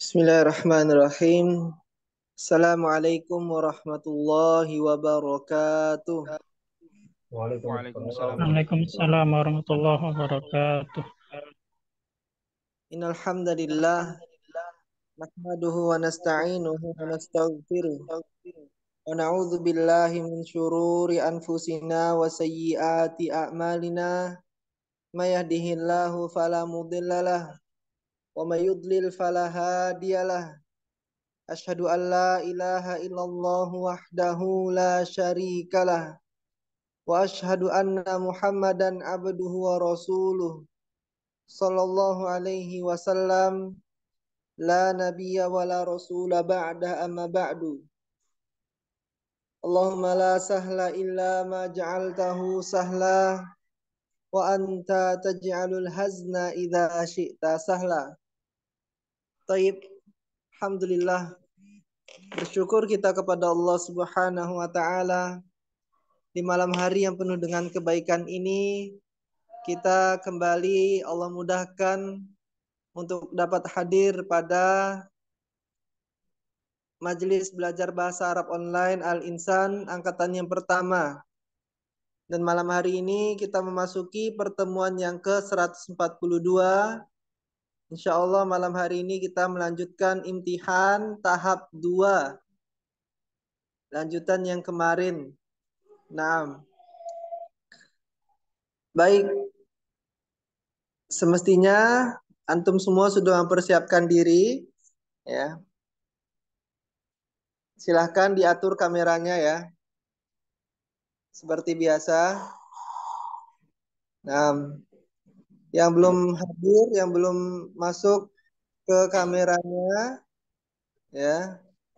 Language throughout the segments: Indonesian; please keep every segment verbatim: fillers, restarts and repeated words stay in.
Bismillahirrahmanirrahim. Assalamualaikum warahmatullahi wabarakatuh. Waalaikumsalam. Waalaikumsalam warahmatullahi wabarakatuh. Innal hamdalillah nahmaduhu wa nasta'inuhu wa nastaghfiruh wa na'udzu billahi min syururi anfusina wa sayyiati a'malina. May yahdihillahu fala mudhillalah wa may yudlil fala hadiyalah. Asyhadu an la ilaha illallah wahdahu la syarikalah wa asyhadu anna Muhammadan abduhu wa rasuluh sallallahu alaihi wasallam la nabiyya wa la rasula ba'da amma ba'du. Allahumma la sahla illa ma ja'altahu sahla wa anta taj'alul hazna idza syi'ta sahla. Taib, alhamdulillah, bersyukur kita kepada Allah Subhanahu wa taala di malam hari yang penuh dengan kebaikan ini. Kita kembali Allah mudahkan untuk dapat hadir pada majelis belajar bahasa Arab online Al-Insan angkatan yang pertama. Dan malam hari ini kita memasuki pertemuan yang ke seratus empat puluh dua. Insya Allah malam hari ini kita melanjutkan imtihan tahap dua. Lanjutan yang kemarin. Nah, baik. Semestinya antum semua sudah mempersiapkan diri, ya. Silahkan diatur kameranya ya, seperti biasa. Nah, yang belum hadir, yang belum masuk ke kameranya, ya,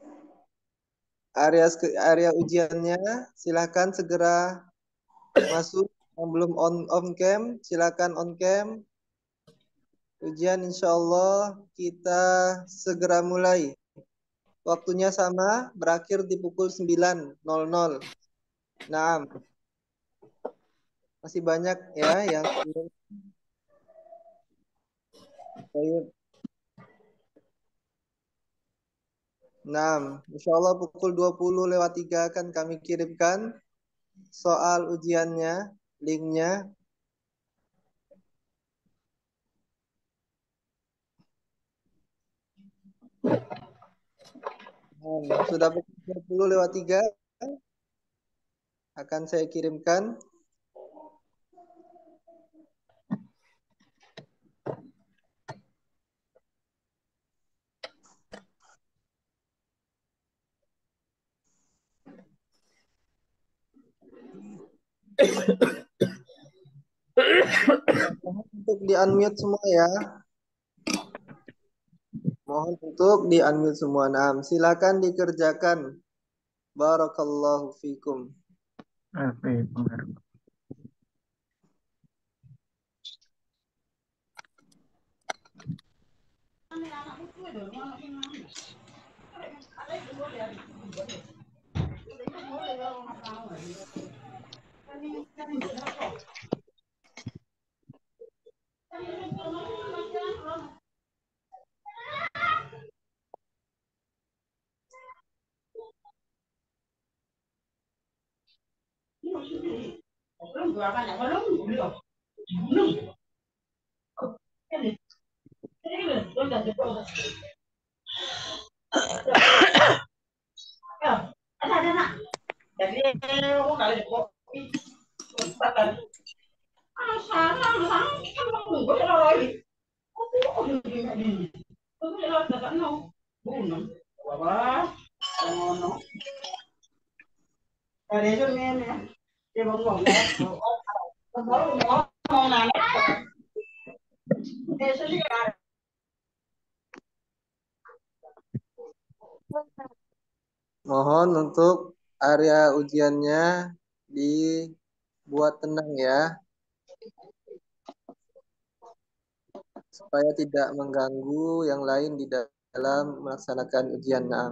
area area ujiannya, silahkan segera masuk. Yang belum on on cam, silahkan on cam. Ujian insya Allah kita segera mulai. Waktunya sama, berakhir di pukul sembilan nol nol. Nah, masih banyak ya yang baik. Nah, insya Allah pukul dua puluh lewat tiga akan kami kirimkan soal ujiannya, linknya. Nah, sudah pukul dua puluh lewat tiga akan saya kirimkan. Mohon untuk di unmute semua ya. Mohon untuk di unmute semua. Nah, silakan dikerjakan. Barakallahu fikum. Mohon untuk area ujiannya dibuat tenang ya, supaya tidak mengganggu yang lain di dalam melaksanakan ujian. Nah,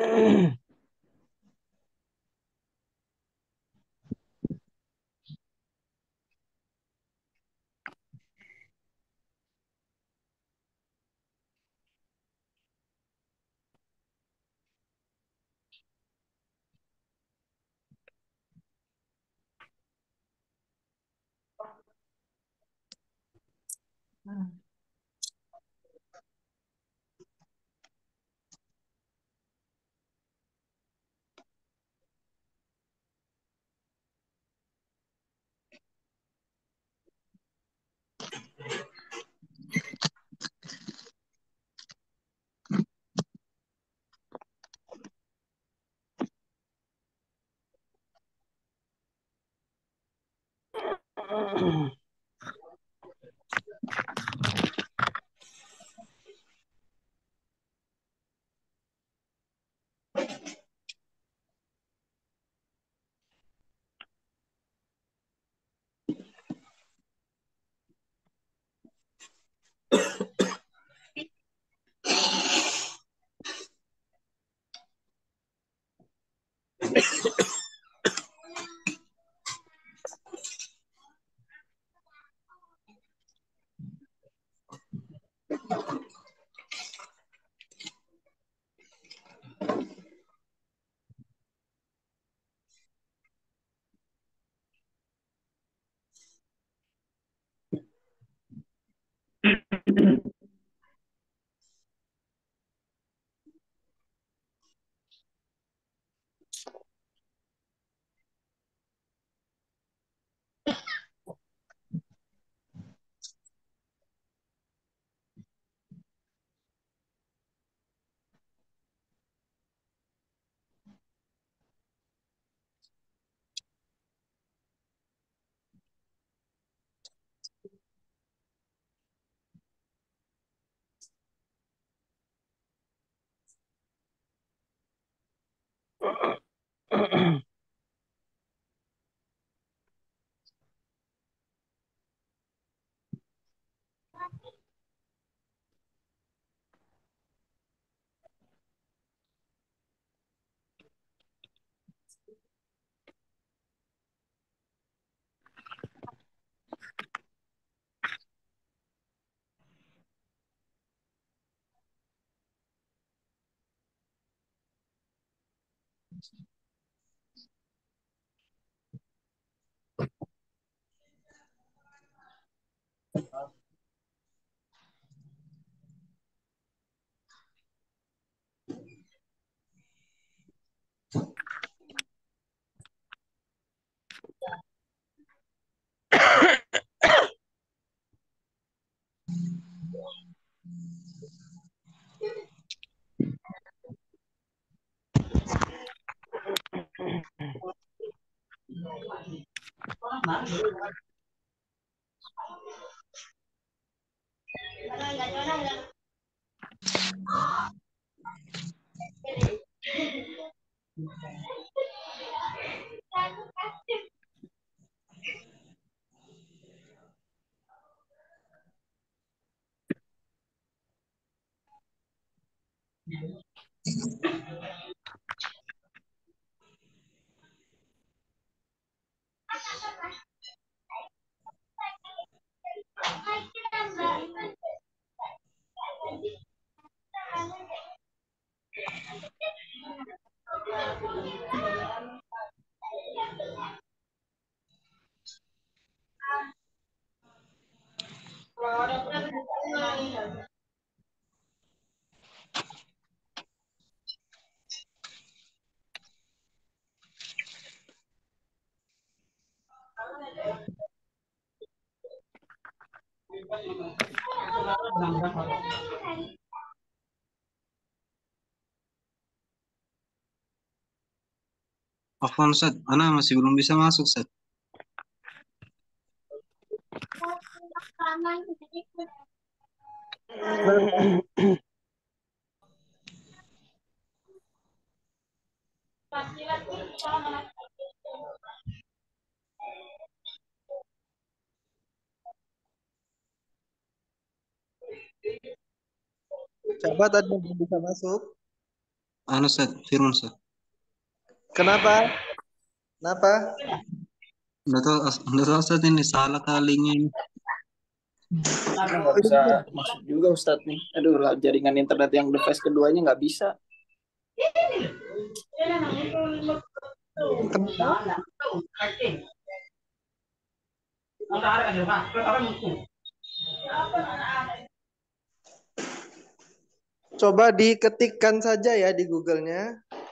Afwan Ustaz, Ana masih belum bisa masuk Ustaz. Siapa tadi yang belum bisa masuk? Anu Ustaz, Firman Ustaz. Kenapa? Kenapa? Nggak tahu, nggak tahu Ustaz ini salah kalinya ini. Karena nggak bisa masuk juga Ustadz nih. Aduh lah, jaringan internet yang device keduanya nggak bisa. Coba diketikkan saja ya di Google-nya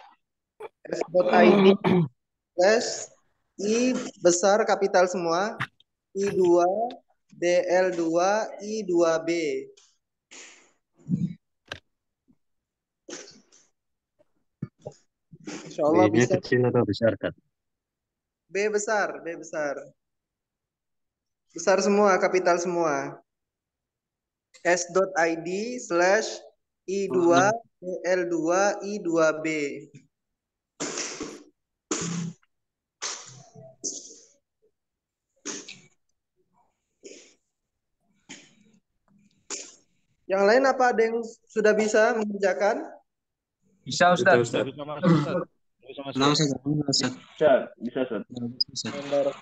f.id slash i besar kapital semua i dua dl dua i dua b. Insya Allah B-nya bisa. kecil atau besar kan? B besar, B besar. Besar semua, kapital semua. s.id slash i dua dl dua i dua b. Yang lain apa ada yang sudah bisa mengerjakan? Bisa Ustadz. Bisa, Bisa masuk Ustadz. Bisa masuk. Nah, Ustaz, anu, Ustaz. Bisa, bisa Ustadz. Ustaz.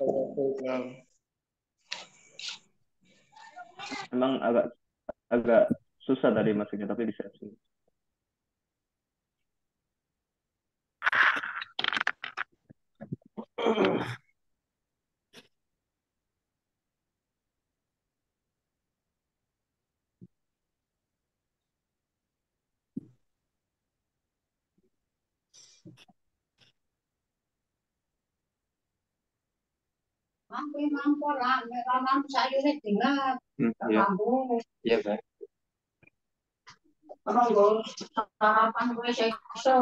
Emang agak agak susah tadi masuknya, tapi bisa sih. Mampu mampu lah, kalau mampu sayurnya tinggal. Hmm, iya. Iya kan. Kalau sarapan gue sekso.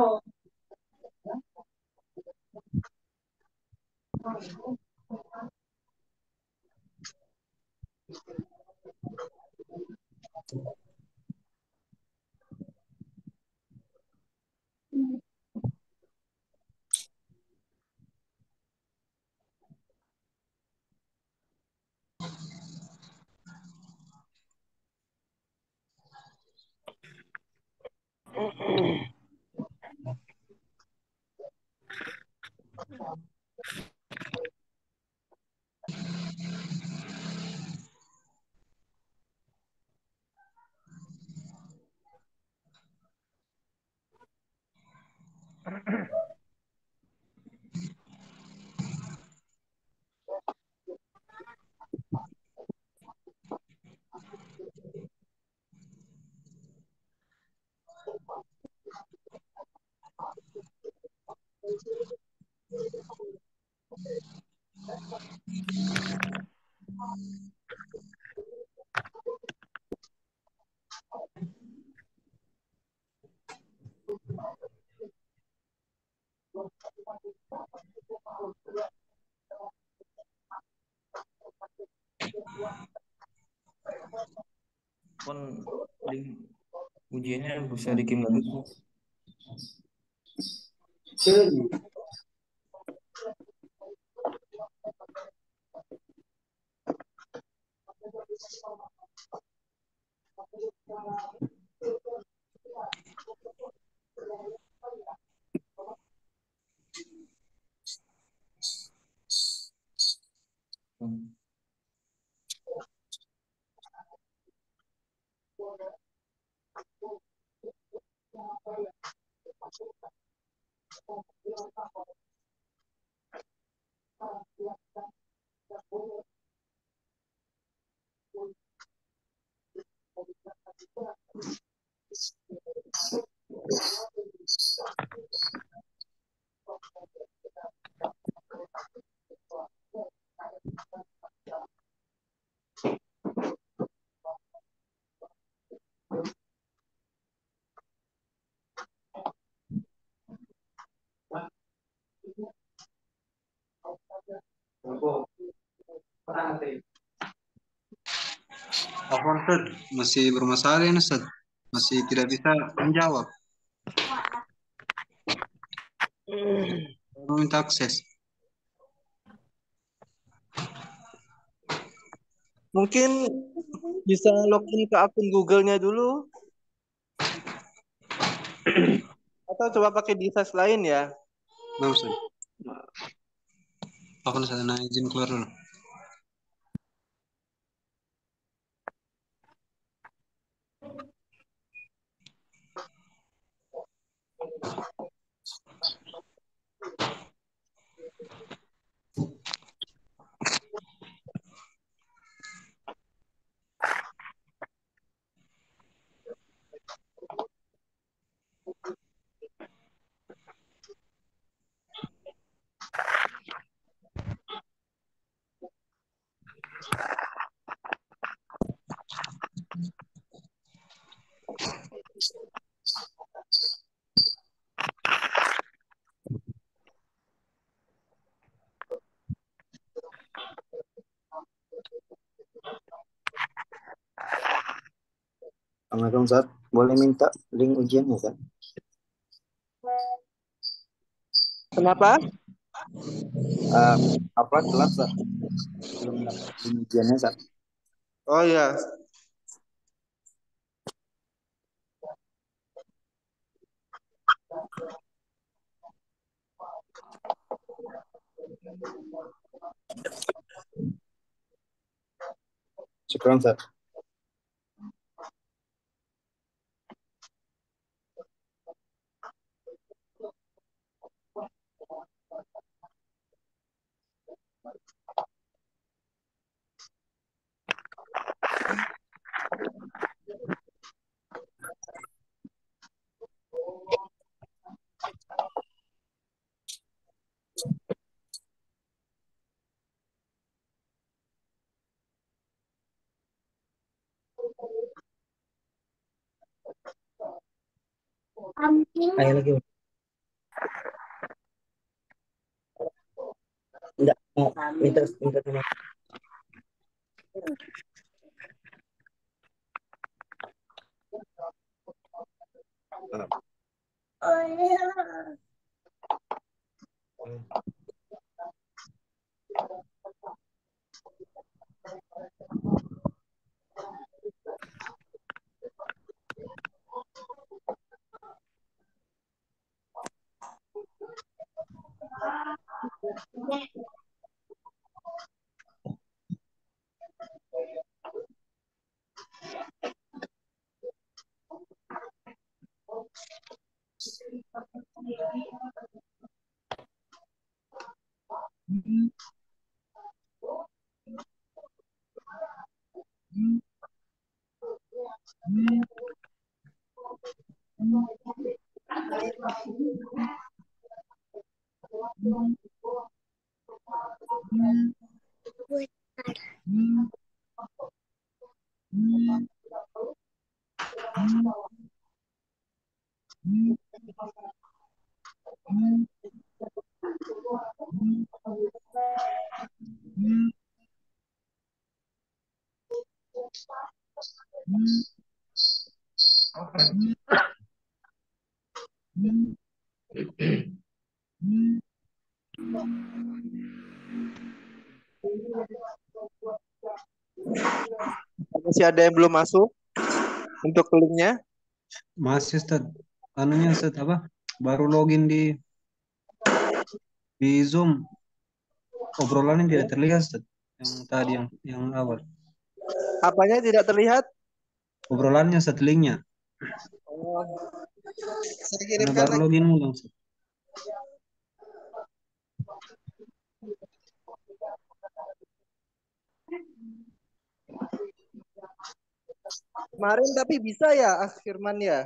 Pun link ujiannya bisa dikirim lagi. Hmm. Afwan Ustaz, masih bermasalah ini Ustaz. Masih tidak bisa menjawab. Saya meminta akses. Mungkin bisa login ke akun Google-nya dulu. Atau coba pakai device lain ya. Nah, Ustaz. Aku sana izin keluar dulu. Assalamualaikum Ustaz. Boleh minta link ujiannya kan? Kenapa? Uh, apa telat Ustaz? Belum dapat link ujiannya Ustaz. Oh ya. Syukran Ustaz. Ayo lagi. Enggak, mau minta minta sama. Oh iya. Masih ada yang belum masuk untuk linknya? Masih Ustaz. Anunya Ustaz apa? Baru login di di Zoom. Obrolannya tidak terlihat Ustaz. Yang tadi yang yang awal. Apanya tidak terlihat? Obrolannya Ustaz, linknya. Oh, saya Karena kirimkan baru lagi. login ulang Ustaz. Kemarin tapi bisa ya, As Firman ya?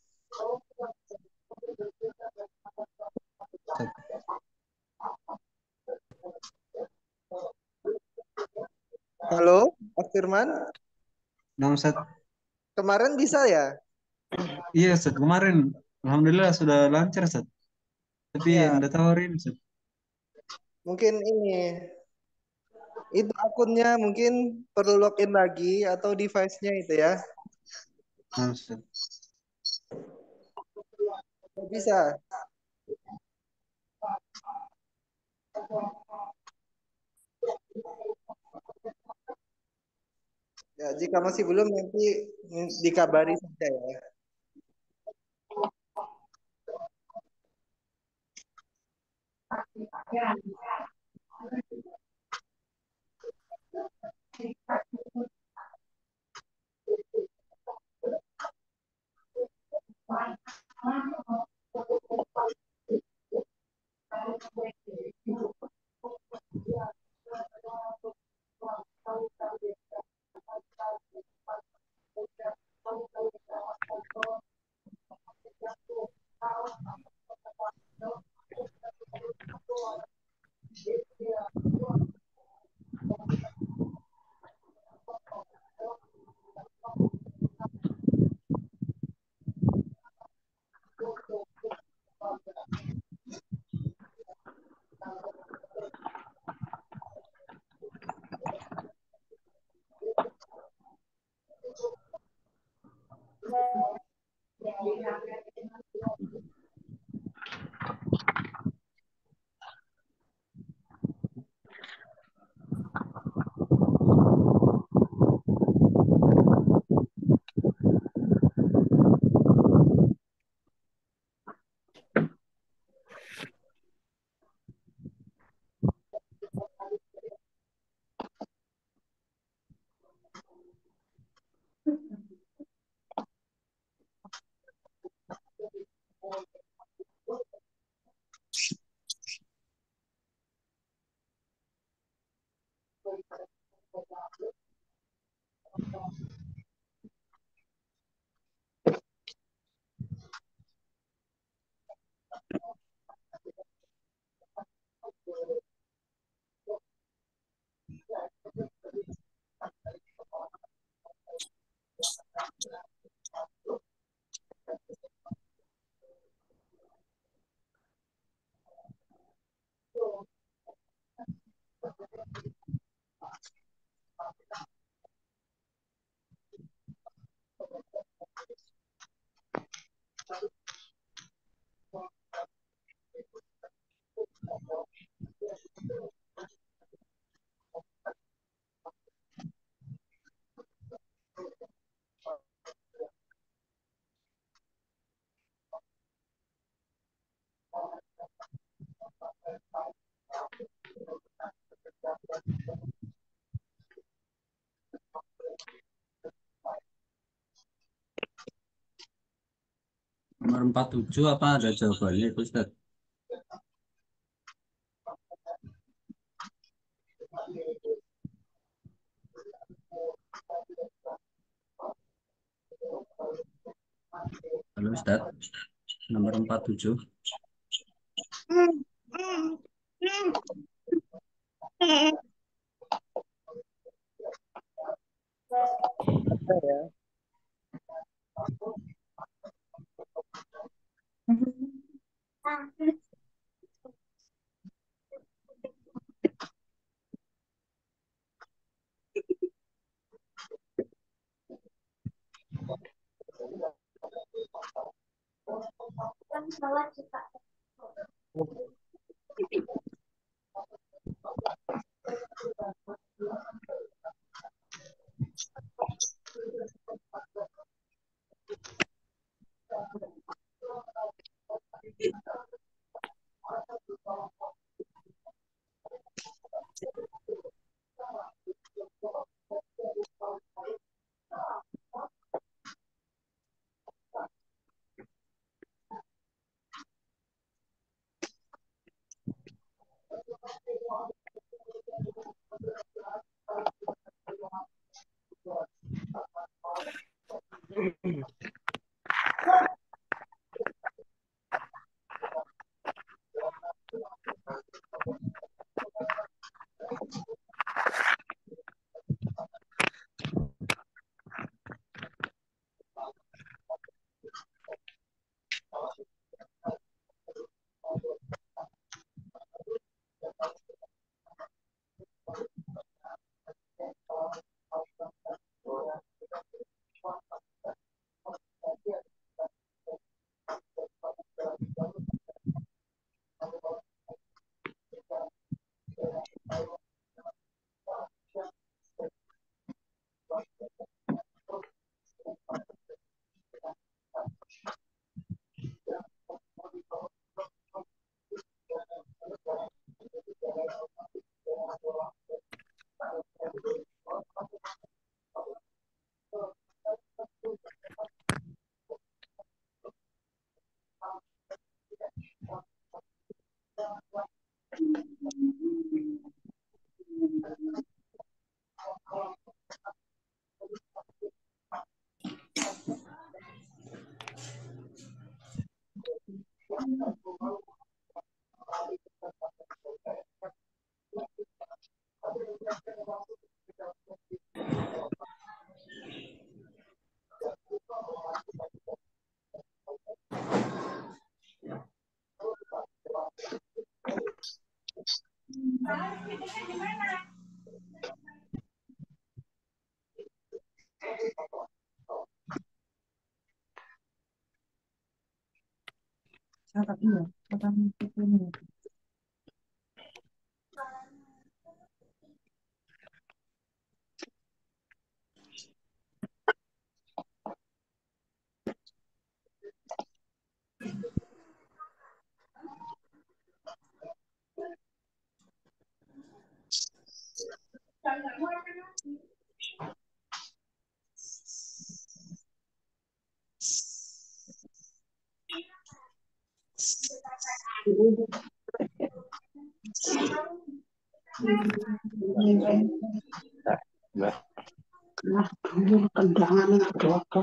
Ustaz. Halo, As Firman? Nah, Ustaz. Kemarin bisa ya? Iya Ustaz, kemarin alhamdulillah sudah lancar Ustaz. Tapi Ya, enggak tahu hari ini Ustaz. mungkin ini itu akunnya mungkin perlu login lagi atau device-nya itu ya. Nah, Ustaz. Bisa. Ya, jika masih belum nanti dikabari saja ya. Nomor empat puluh tujuh apa ada jawabannya itu Ustaz? Halo Ustaz, nomor empat puluh tujuh. Nah, dulu kendangan ada kok.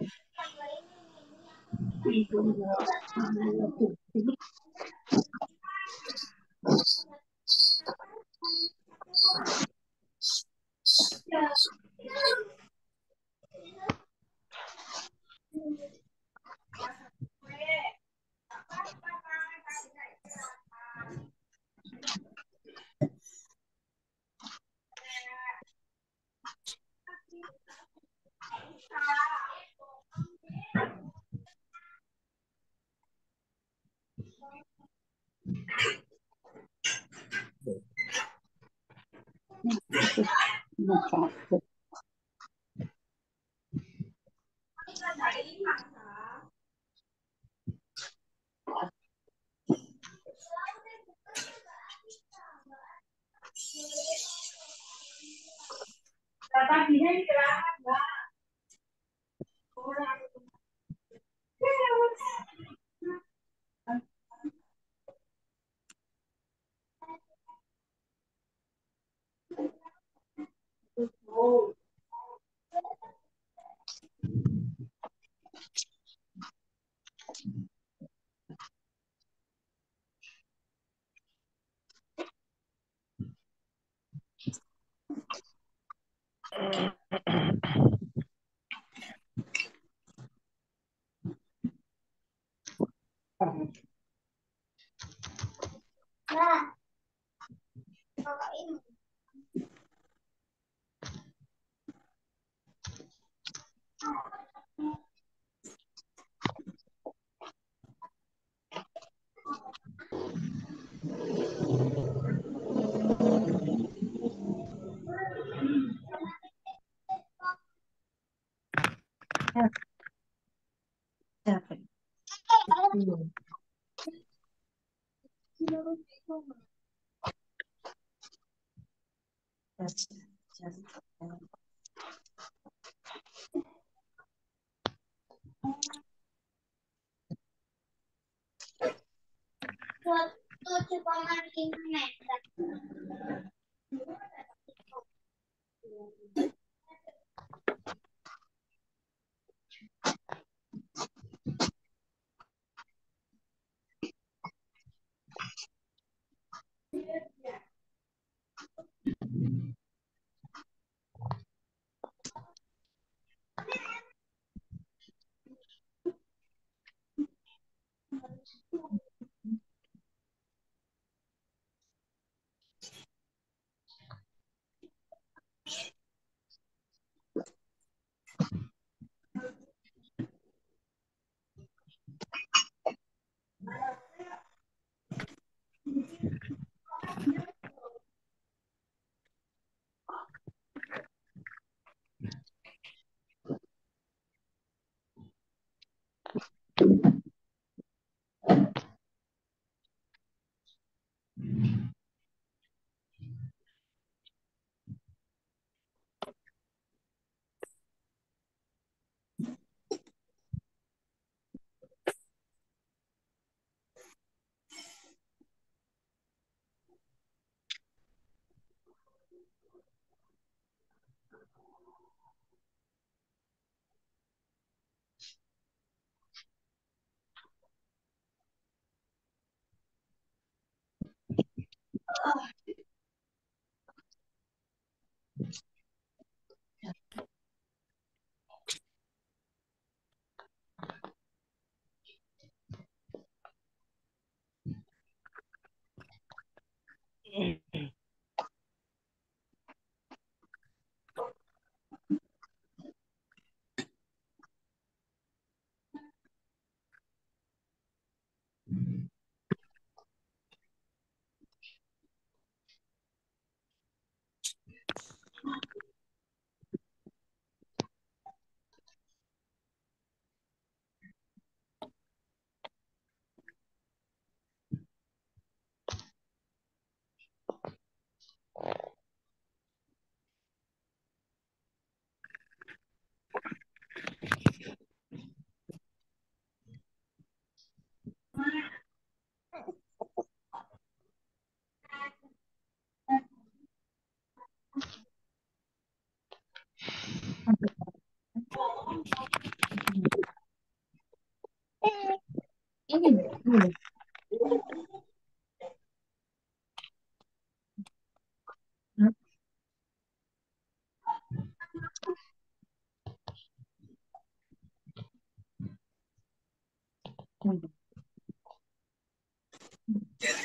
tujuh koma lima meter.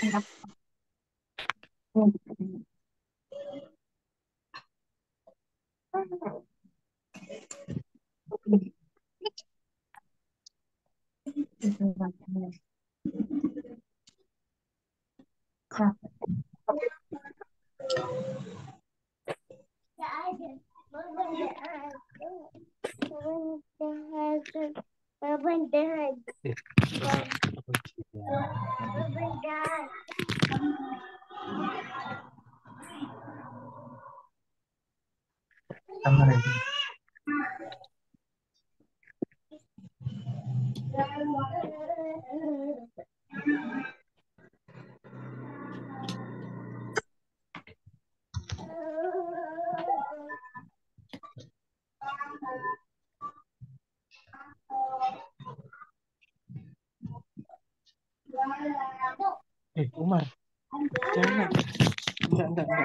Eh, Umar, jangan. Enggak, enggak, enggak.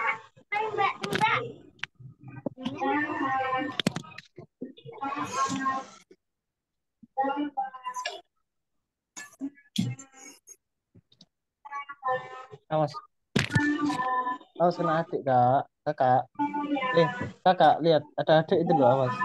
Awas. Awas kena adik, Kak. Kakak. Eh, kakak, lihat. Ada adik itu loh, awas.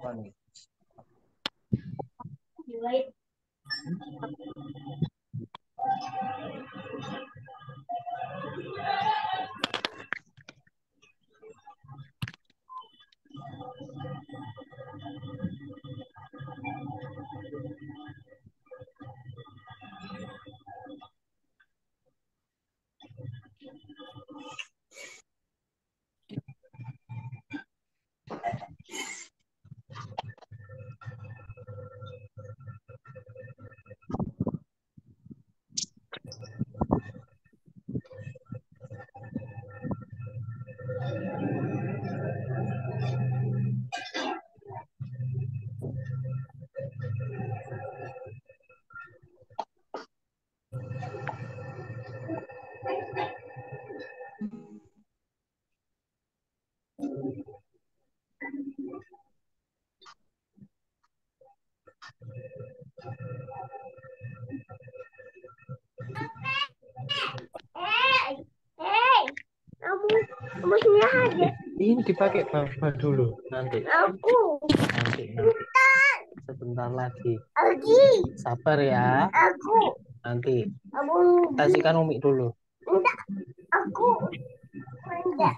Apa nih? Ini dipakai bapak dulu nanti. Aku. Nanti, nanti. Sebentar lagi. Sabar ya. Aku. Nanti. Kasihkan Umi dulu. Enggak. Aku. Enggak.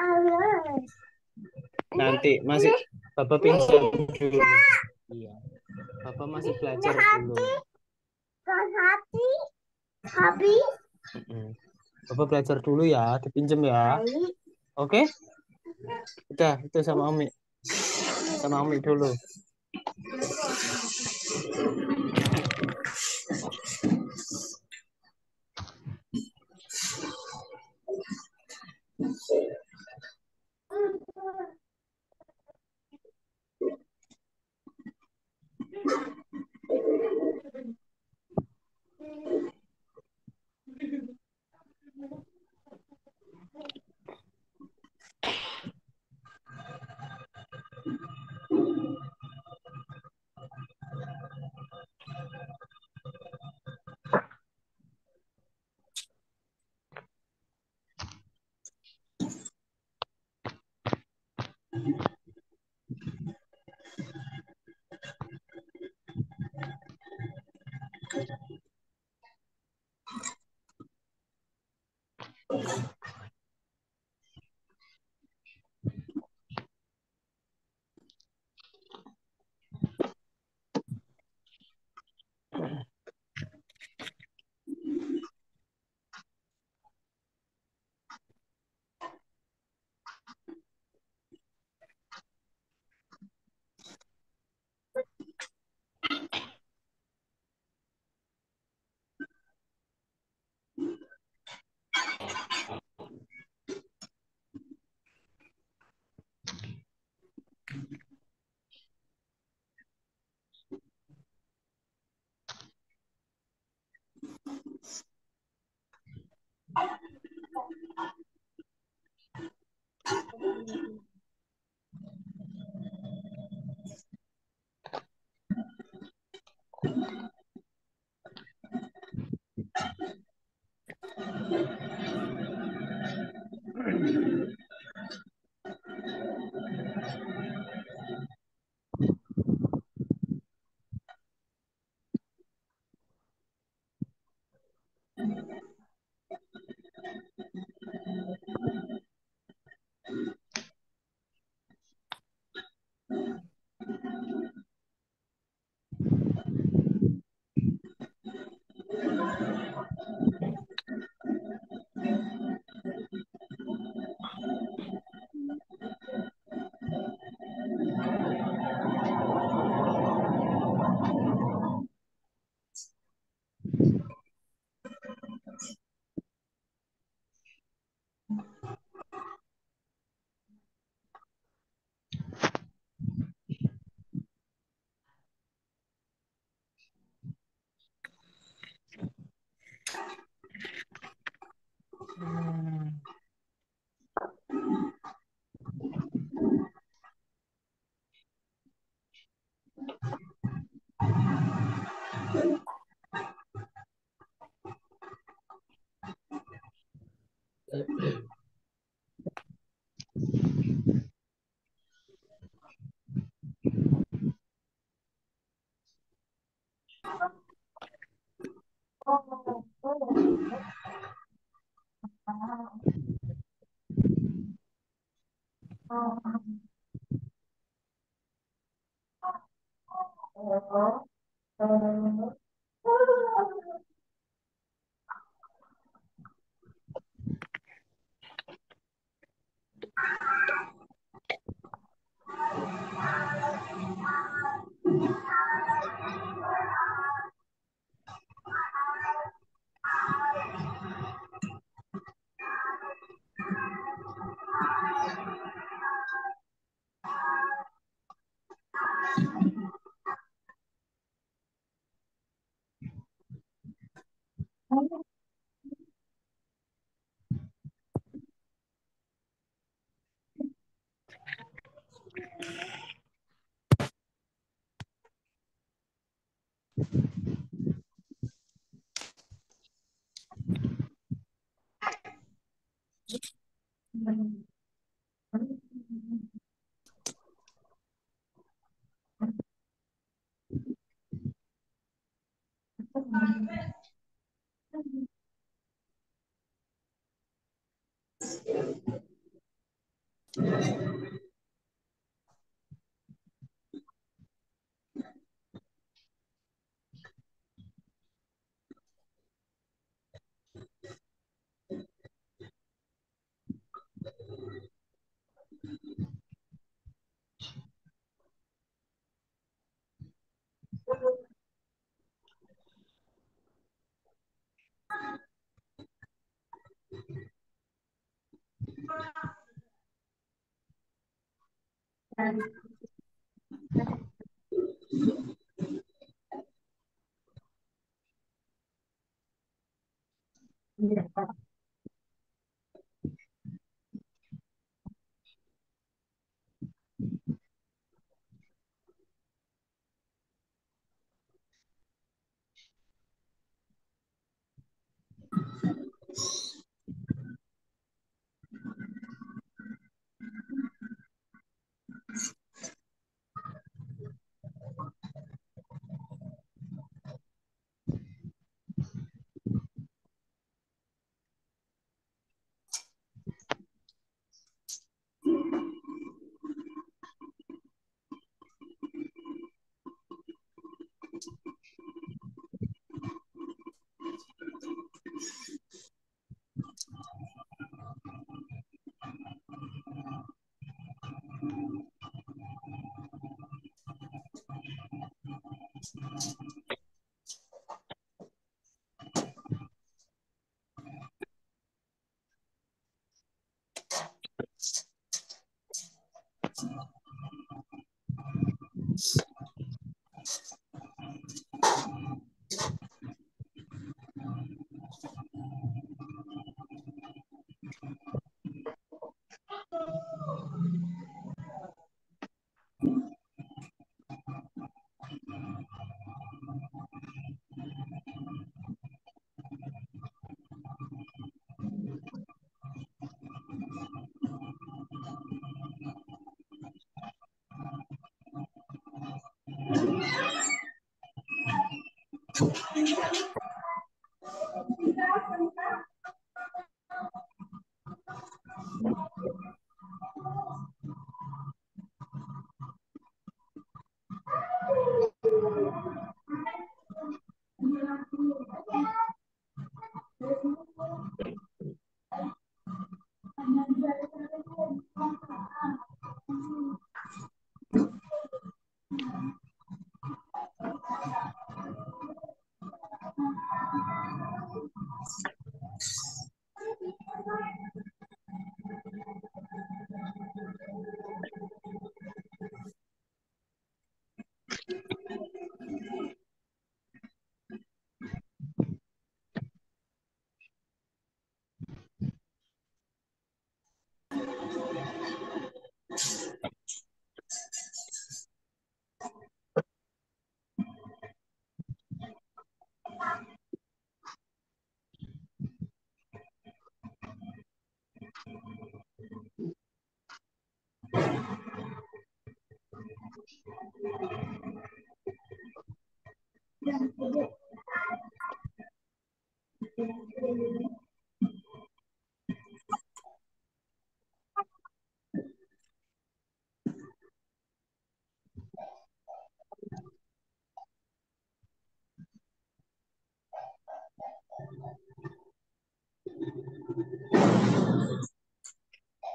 Nanti masih bapak pingsan dulu. Iya. Bapak masih belajar dulu. Hati. Habis. Bapak belajar dulu ya, dipinjem ya. Oke? Udah, itu sama Umi. Sama Umi dulu.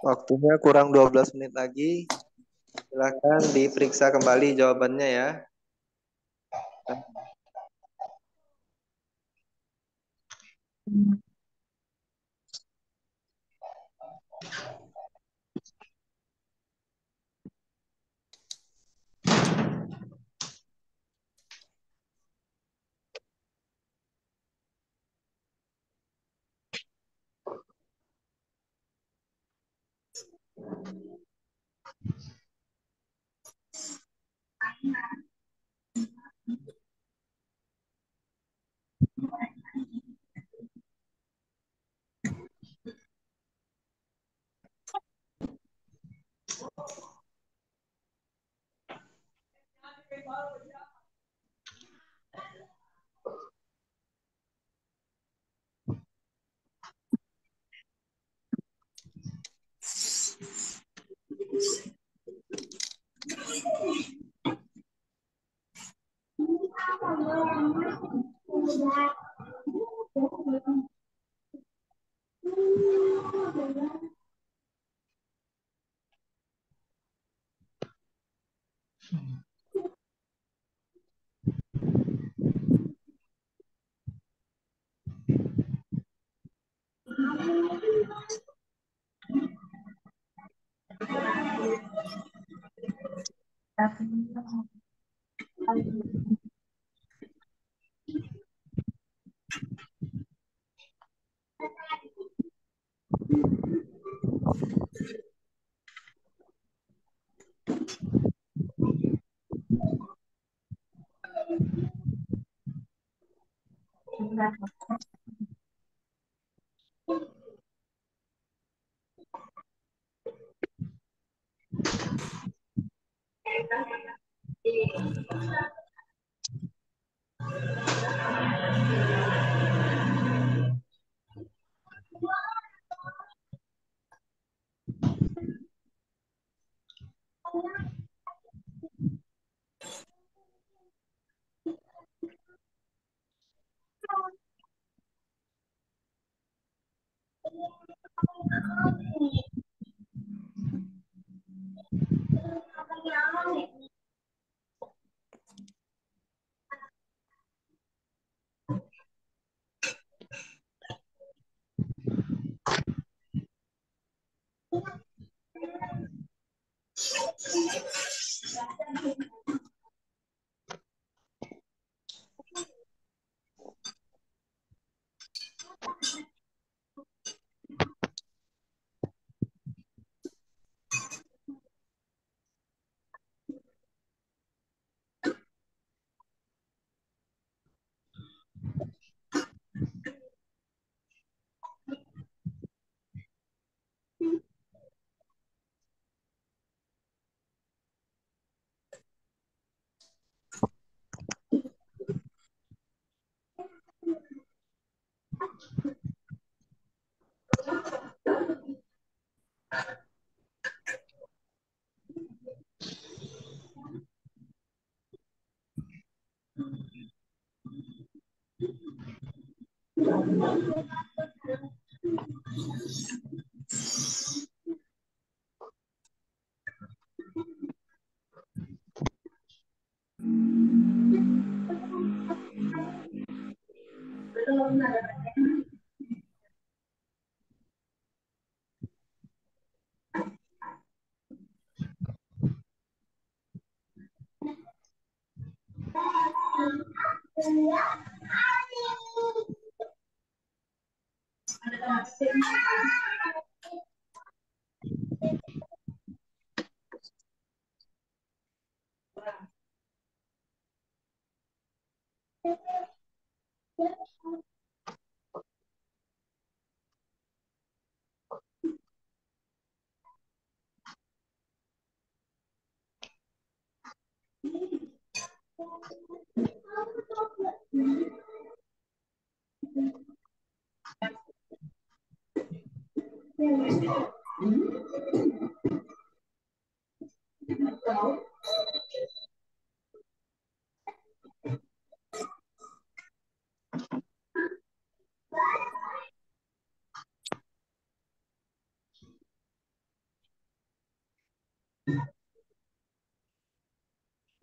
Waktunya kurang dua belas menit lagi. Silakan diperiksa kembali jawabannya ya.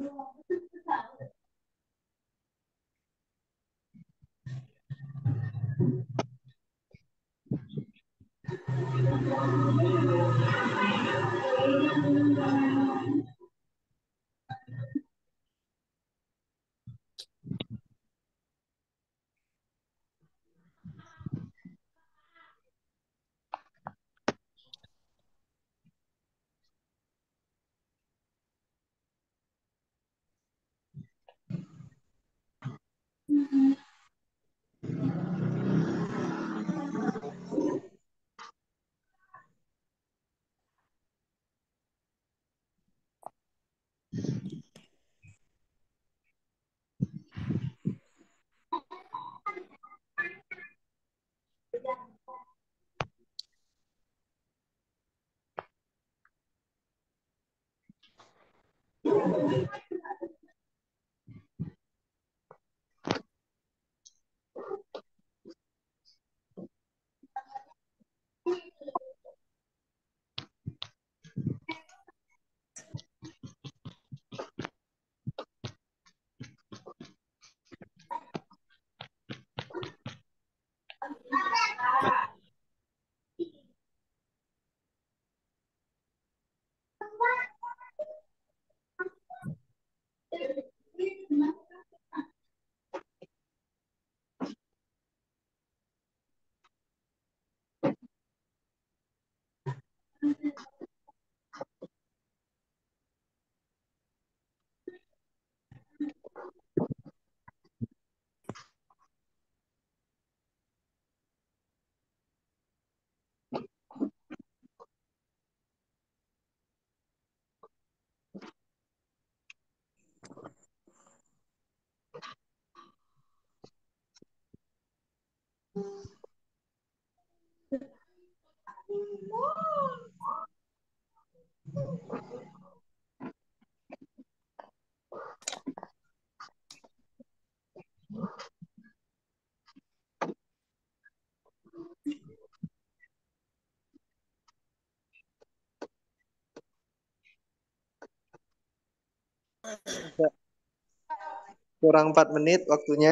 Kurang empat menit waktunya.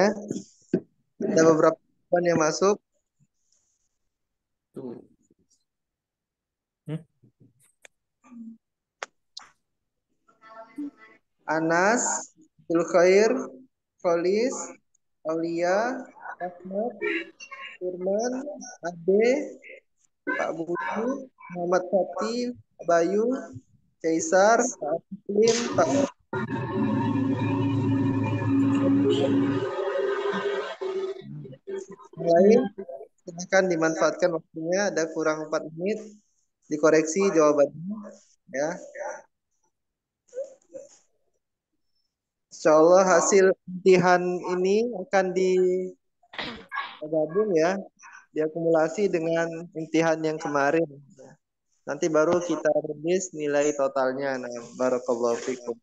Ada beberapa jawaban yang masuk. Tuh. Anas, Zulkhair, Kholis, Aulia, Ahmad, Firman, Ade, Pak Budi, Muhammad Fatih, Pak Bayu, Kaisar, Pak Muslim, Pak yang lain. Silakan dimanfaatkan waktunya, ada kurang empat menit. Dikoreksi jawabannya, ya. Insya Allah hasil imtihan ini akan digabung ya, diakumulasi dengan imtihan yang kemarin. Nanti baru kita rilis nilai totalnya. Nah, barakallahu fikum.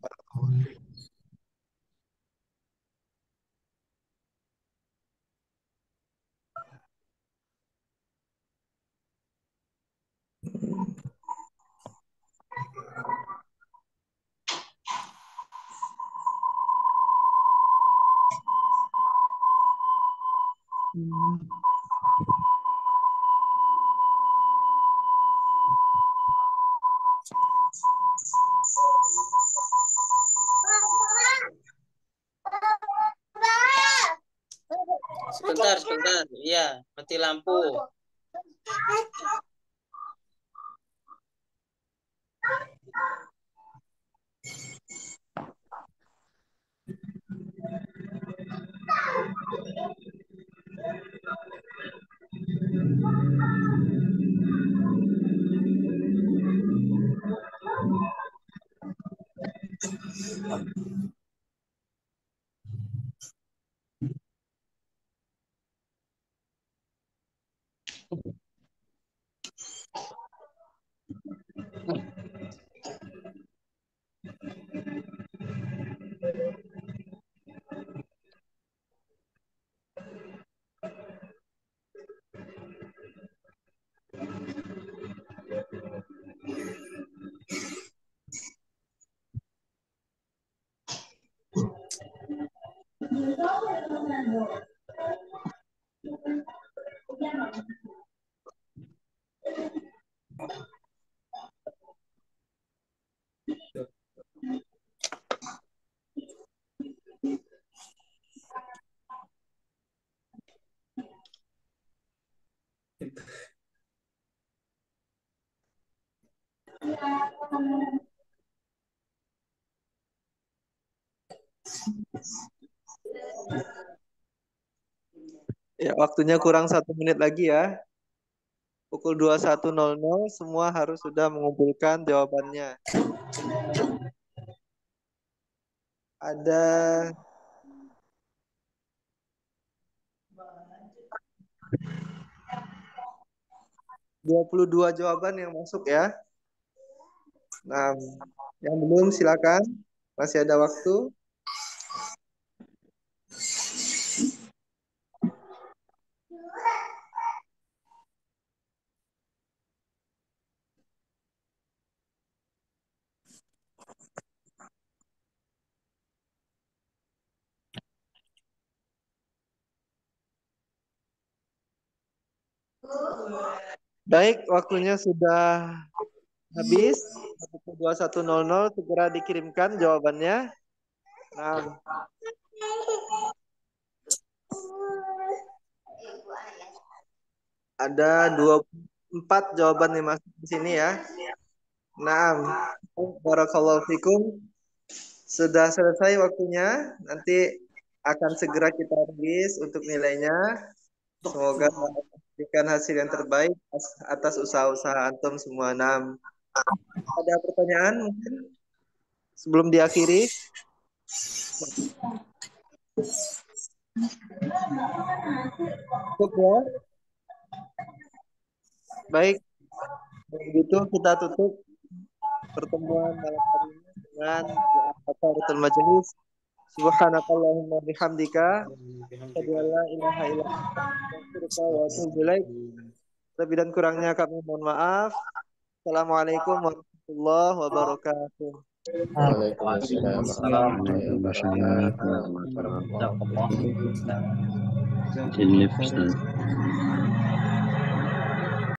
Sebentar, sebentar. Iya, mati lampu. Ya, waktunya kurang satu menit lagi ya. Pukul dua puluh satu nol nol semua harus sudah mengumpulkan jawabannya. Ada dua puluh dua jawaban yang masuk ya. Nah, yang belum silakan. Masih ada waktu. Baik, waktunya sudah habis. Pukul dua puluh satu nol nol segera dikirimkan jawabannya. Nah, ada dua puluh empat jawaban yang masuk di sini ya. Nah, barakallahu fikum. Sudah selesai waktunya. Nanti akan segera kita rilis untuk nilainya. Semoga memberikan hasil yang terbaik atas usaha-usaha antum semua. Nah, ada pertanyaan mungkin sebelum diakhiri? Cukup ya? Baik, begitu kita tutup pertemuan malam hari ini dengan doa majelis. Subhanakallahumma bihamdika asyhadu an la ilaha illa anta astaghfiruka wa atubu ilaik. Lebih dan kurangnya kami mohon maaf. Assalamualaikum warahmatullahi wabarakatuh. Waalaikumsalam warahmatullahi wabarakatuh. Ini